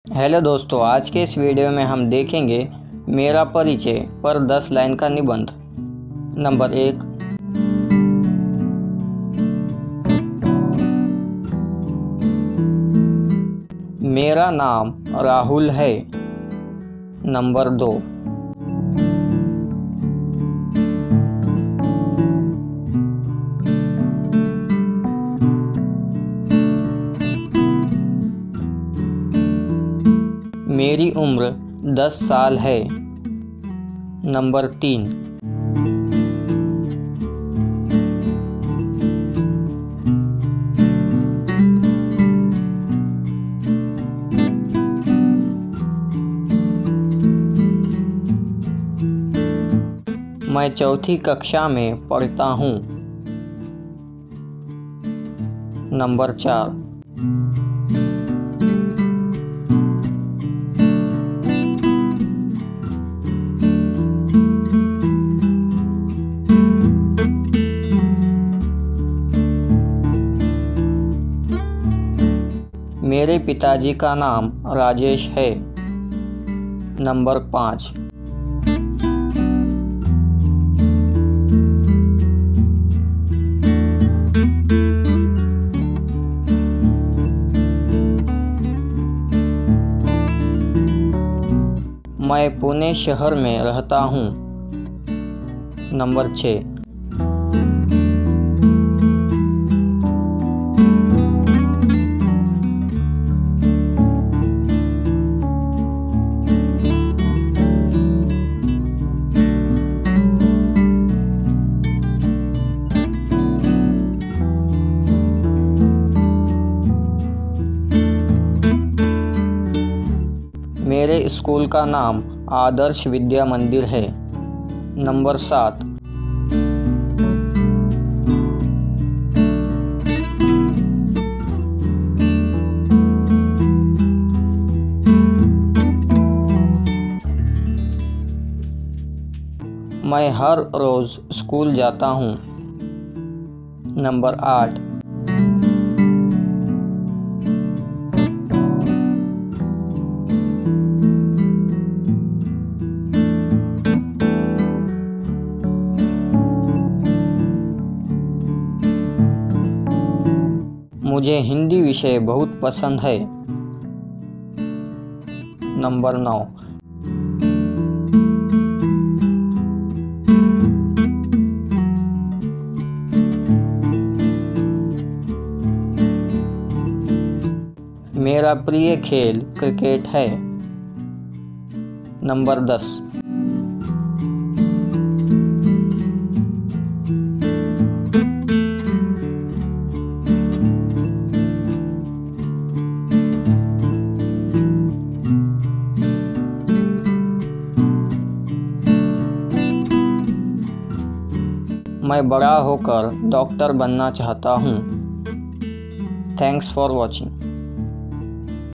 Hello दोस्तों, आज के इस वीडियो में हम देखेंगे मेरा परिचय पर 10 लाइन का निबंध। नंबर 1। मेरा नाम राहुल है। नंबर 2। मेरी उम्र 10 साल है। नंबर 3। मैं चौथी कक्षा में पढ़ता हूँ। नंबर 4। मेरे पिताजी का नाम राजेश है। नंबर 5। मैं पुणे शहर में रहता हूँ। नंबर 6। मेरे स्कूल का नाम आदर्श विद्या मंदिर है। नंबर 7। मैं हर रोज स्कूल जाता हूँ। नंबर 8। मुझे हिंदी विषय बहुत पसंद है। नंबर 9। मेरा प्रिय खेल क्रिकेट है। नंबर 10। मैं बड़ा होकर डॉक्टर बनना चाहता हूँ। Thanks for watching.